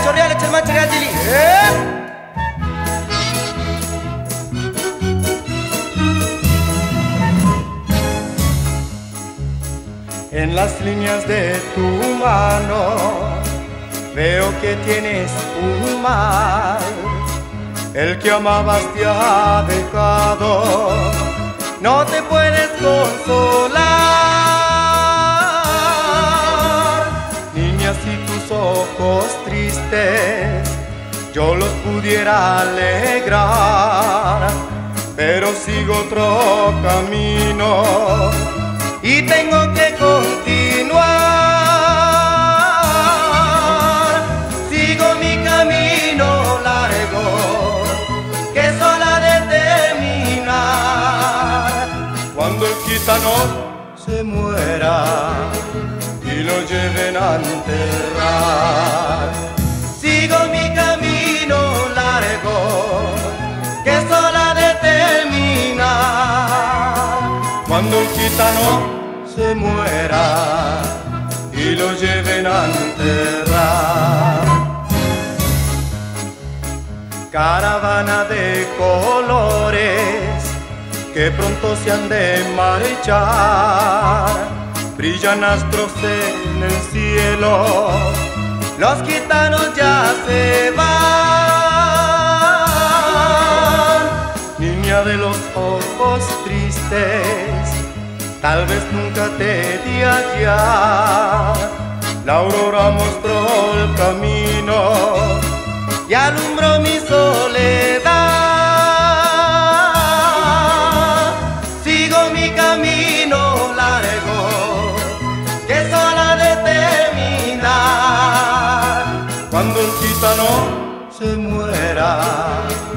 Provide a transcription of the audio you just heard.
chorreal, echa el mancha real, Gili. En las líneas de tu mano veo que tienes un mal. El que amabas te ha dejado, no te puedes consolar. Niña, si tus ojos tristes yo los pudiera alegrar, pero sigo otro camino y tengo que continuar. Sigo mi camino largo, que es hora de terminar. Cuando el gitano se muera y lo lleven a enterrar. Sigo mi camino largo, que es hora de terminar. Cuando el gitano se muera y lo lleven a enterrar. Caravana de colores que pronto se han de marchar. Brillan astros en el cielo, los gitanos ya se van. Niña de los ojos tristes, tal vez nunca te di hallar. La aurora mostró el camino y alumbró mi soledad. Sigo mi camino largo, que es hora de terminar. Cuando el gitano se muera